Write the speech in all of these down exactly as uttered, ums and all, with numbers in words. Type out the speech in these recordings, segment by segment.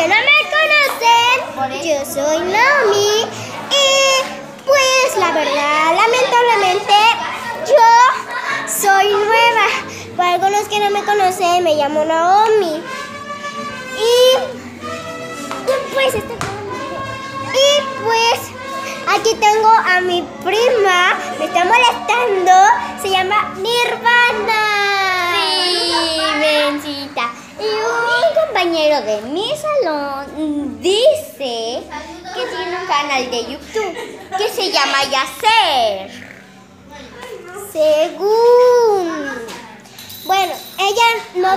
que no me conocen, yo soy Naomi y pues la verdad, lamentablemente, yo soy nueva. Para algunos que no me conocen, me llamo Naomi. Y pues, este, y pues aquí tengo a mi prima, me está molestando, se llama Nirvana. Sí, Bencita. Y un compañero de mi salón dice que tiene un canal de YouTube que se llama Yacer. Según. Bueno, ella no.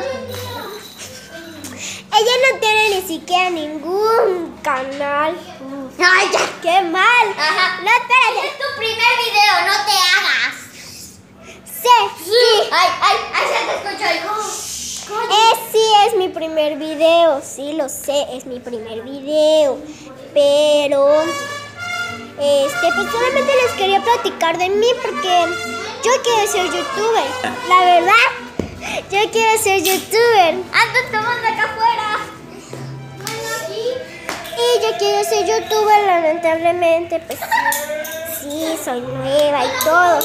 Ella no tiene ni siquiera ningún canal. ¡Ay, ya! ¡Qué mal! Ajá. No, espérate. Es tu primer video, no te hagas. Sí, sí. ¡Ay, ay, ay! Se te escuchó el co- Eh, sí, es mi primer video. Sí, lo sé, es mi primer video. Pero. Este, pues solamente les quería platicar de mí porque yo quiero ser youtuber. La verdad, yo quiero ser youtuber. ¡Anda, tomando acá afuera! Y yo quiero ser youtuber, lamentablemente, pues sí, soy nueva y todo.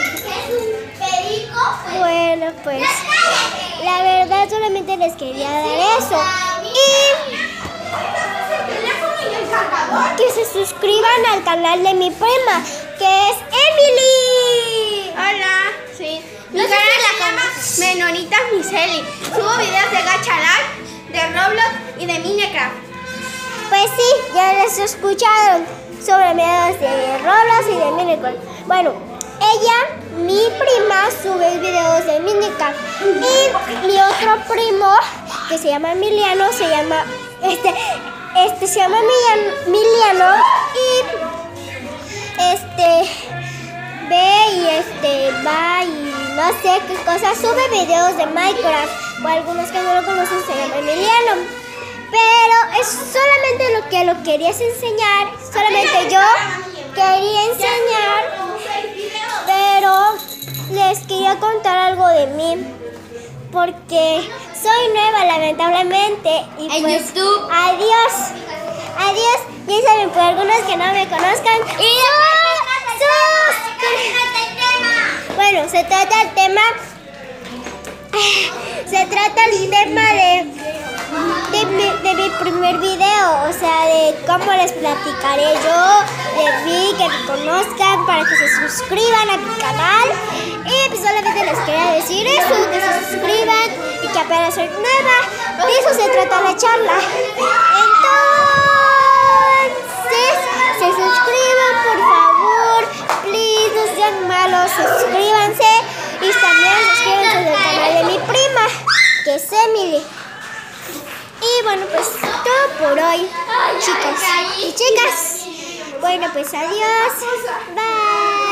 Bueno, pues la verdad solamente les quería dar eso. Y que se suscriban al canal de mi prima, que es Emily. Hola, sí. Mi No sé canal si se la llama Menonitas Miseli. Subo videos de Gacha Life, de Roblox y de Minecraft. Pues sí, ya les escucharon sobre videos de Roblox y de Minecraft. Bueno, ella, mi prima, sube videos de Minecraft. Y mi otro primo, que se llama Emiliano, se llama, este, este se llama Emiliano y este ve y este va y no sé qué cosa, sube videos de Minecraft. O algunos que no lo conocen se llama Emiliano. Pero es solamente lo que lo querías enseñar, solamente yo quería enseñar, pero les quería contar algo de mí, porque soy nueva lamentablemente y En pues YouTube. adiós, adiós, ya saben, por algunos que no me conozcan, y bueno, se trata el tema, se trata el tema de De mi, de mi primer video, o sea, de cómo les platicaré yo, de mí, que me conozcan, para que se suscriban a mi canal. Y pues solamente les quería decir eso, que se suscriban y que apenas soy nueva. De eso se trata la charla. Entonces, se suscriban, por favor, please, no sean malos, suscríbanse. Y también suscríbanse al canal de mi prima, que es Emily. Y bueno, pues todo por hoy, chicos y chicas. Bueno, pues adiós. Bye.